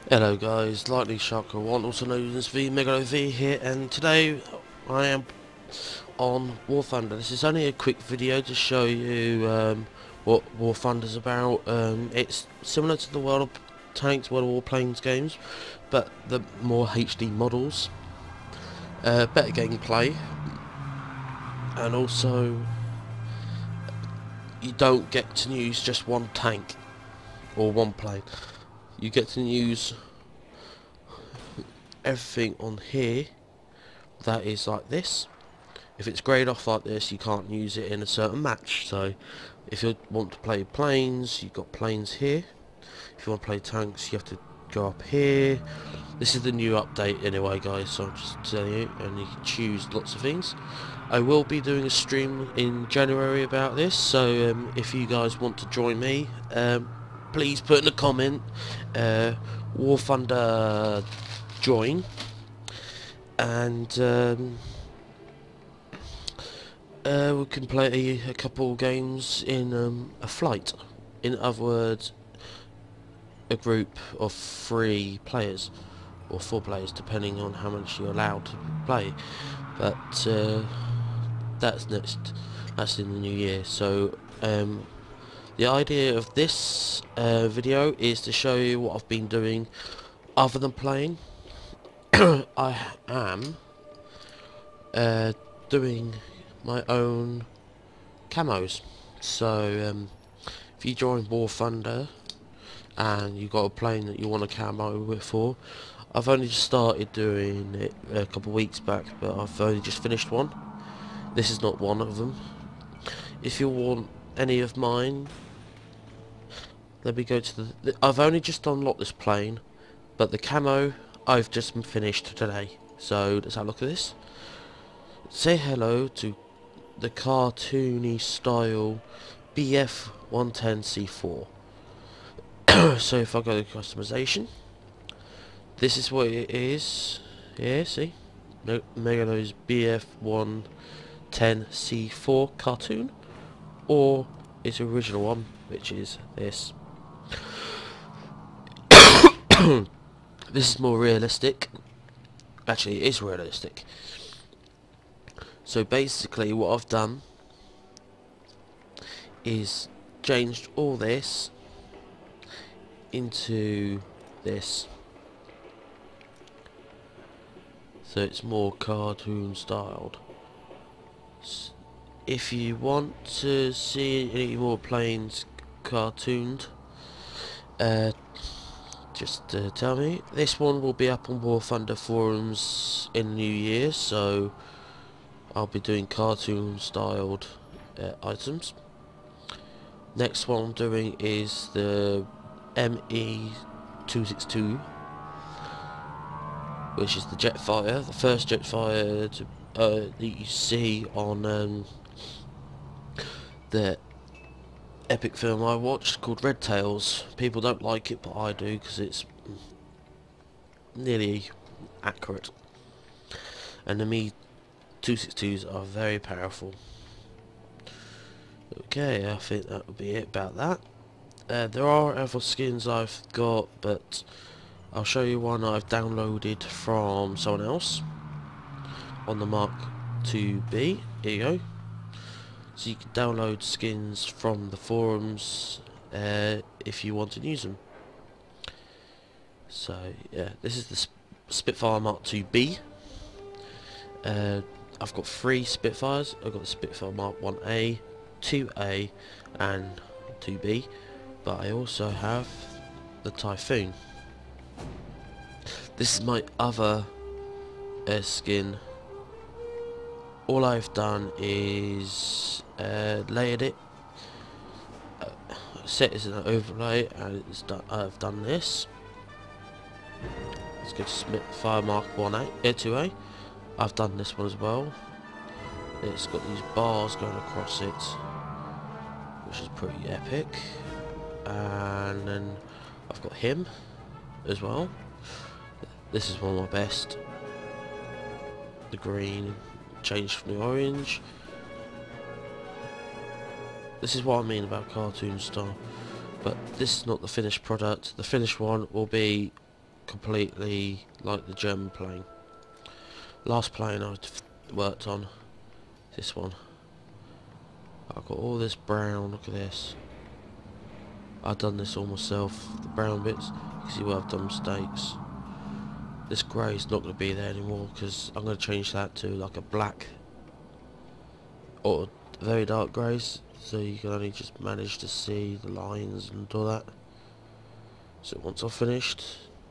Hello guys, Lightning Shark 1, also known as the Megalo V here, and today I am on War Thunder. This is only a quick video to show you what War Thunder's about. It's similar to the World of Tanks, World of Warplanes games, but the more HD models, better gameplay, and also you don't get to use just one tank or one plane. You get to use everything on here that is like this. If it's grayed off like this, you can't use it in a certain match. So if you want to play planes, you've got planes here. If you want to play tanks, you have to go up here. This is the new update anyway guys, so I'm just telling you, and you can choose lots of things. I will be doing a stream in January about this, so if you guys want to join me, please put in a comment War Thunder join, and we can play a couple games in a flight. In other words, a group of 3 players or 4 players, depending on how much you're allowed to play. But that's in the new year. So the idea of this video is to show you what I've been doing other than playing. I am doing my own camos. So if you join War Thunder and you've got a plane that you want a camo with for, I've only just started doing it a couple of weeks back, but I've only just finished one. This is not one of them. If you want any of mine, let me go to the I've only just unlocked this plane, but the camo I've just finished today. So let's have a look at this. Say hello to the cartoony style BF 110C4. So if I go to customization, this is what it is. Yeah, see? Megalo's BF 110C4 cartoon, or its original one, which is this. This is more realistic. Actually, it is realistic. So basically what I've done is changed all this into this, so it's more cartoon styled. If you want to see any more planes cartooned, just tell me. This one will be up on War Thunder forums in the new year, so I'll be doing cartoon styled items. Next one I'm doing is the ME262, which is the Jetfire, the first Jetfire that you see on the epic film I watched called Red Tails. People don't like it, but I do, because it's nearly accurate. And the ME262s are very powerful. Okay, I think that would be it about that. There are other skins I've got, but I'll show you one I've downloaded from someone else on the Mark IIB. Here you go. So you can download skins from the forums if you want to use them. So yeah, this is the Spitfire Mark IIB. I've got 3 Spitfires. I've got the Spitfire Mark 1A, 2A and 2B, but I also have the Typhoon. This is my other skin. All I've done is layered it, set as an overlay, and it's done. I've done this. Let's go to Spitfire Mark 1A, 2A. I've done this one as well. It's got these bars going across it, which is pretty epic. And then I've got him as well. This is one of my best. The green changed from the orange. This is what I mean about cartoon style. But this is not the finished product. The finished one will be completely like the German plane. Last plane I worked on, this one. I've got all this brown, look at this. I've done this all myself, the brown bits. You can see where I've done mistakes. This grey is not going to be there anymore because I'm going to change that to like a black or very dark greys, so you can only just manage to see the lines and all that. So once I've finished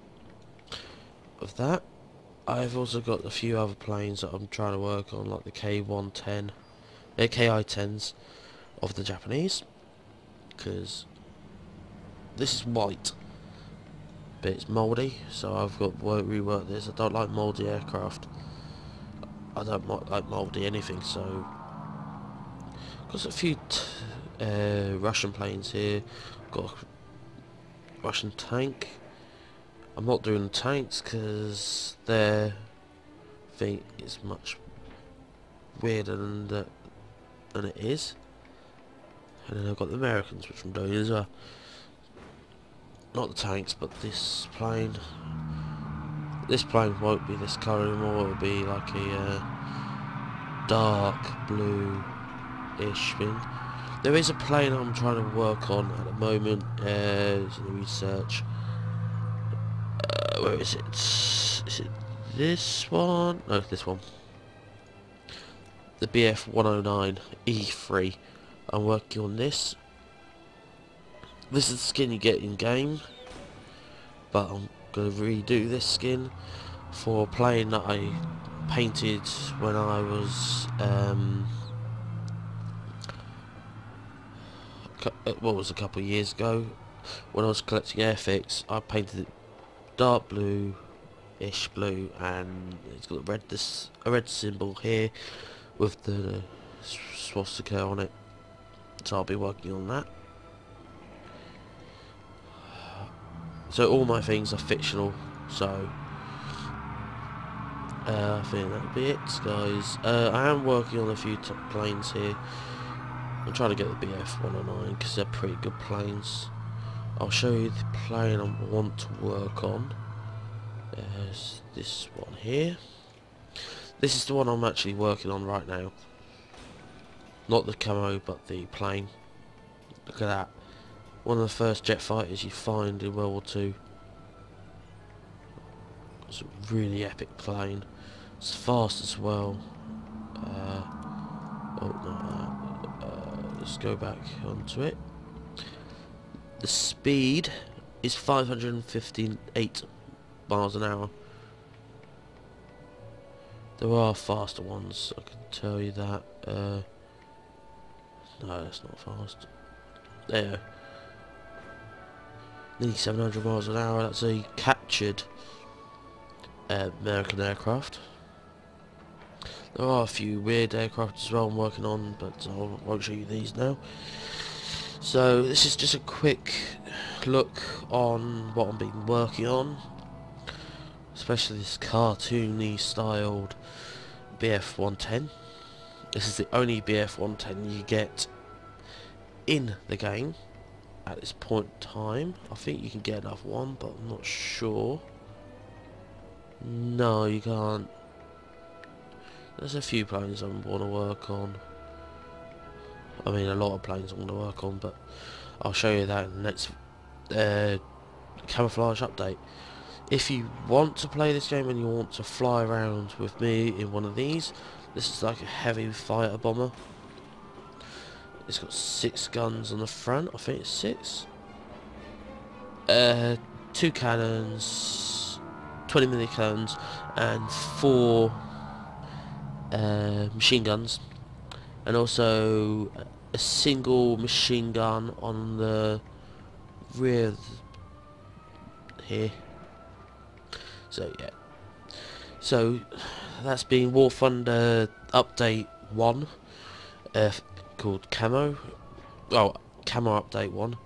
with that, I've also got a few other planes that I'm trying to work on, like the K110, Ki-10s of the Japanese, because this is white but it's mouldy, so I've got to rework this. I don't like mouldy aircraft. I don't like mouldy anything, so got a few Russian planes here. Got a Russian tank. I'm not doing the tanks because their thing is much weirder than it is. And then I've got the Americans, which I'm doing as well. Not the tanks, but this plane. This plane won't be this colour anymore. It'll be like a dark blue-ish thing. There is a plane I'm trying to work on at the moment. It's in the research. Where is it? Is it this one? No, this one. The BF-109 E3. I'm working on this. This is the skin you get in game, but I'm going to redo this skin for a plane that I painted when I was what was a couple of years ago when I was collecting Airfix. I painted it dark blue-ish blue, and it's got a red symbol here with the swastika on it. So I'll be working on that. So all my things are fictional, so I think that'll be it, guys. I am working on a few planes here. I'm trying to get the BF-109 because they're pretty good planes. I'll show you the plane I want to work on. There's this one here. This is the one I'm actually working on right now. Not the camo, but the plane. Look at that. One of the first jet fighters you find in World War II. It's a really epic plane. It's fast as well. Let's go back onto it. The speed is 558 miles an hour. There are faster ones, I can tell you that. No, that's not fast. There. Nearly 700 miles an hour. That's a captured American aircraft. There are a few weird aircraft as well I'm working on, but I won't show you these now. So this is just a quick look on what I've been working on, especially this cartoony styled BF-110. This is the only BF-110 you get in the game at this point in time. I think you can get another one, but I'm not sure. No, you can't. There's a few planes I want to work on. I mean, a lot of planes I want to work on, but I'll show you that in the next camouflage update. If you want to play this game and you want to fly around with me in one of these, this is like a heavy fighter bomber. It's got 6 guns on the front, I think it's 6. 2 cannons, 20mm cannons, and 4 machine guns, and also a single machine gun on the rear here. So yeah, so that's been War Thunder update 1, called Camo. Oh, Camo update 1.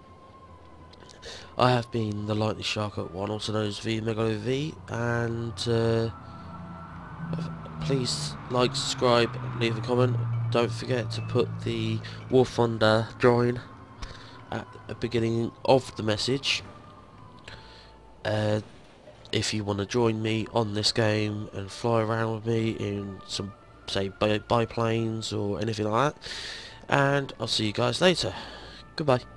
I have been the Lightning Shark at 1, also known as V Megalo V, and please like, subscribe, leave a comment. Don't forget to put the War Thunder join at the beginning of the message. if you want to join me on this game and fly around with me in some, say, biplanes or anything like that. And I'll see you guys later. Goodbye.